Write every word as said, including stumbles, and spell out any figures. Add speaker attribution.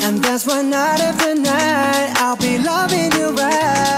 Speaker 1: And that's why night after night I'll be loving you right.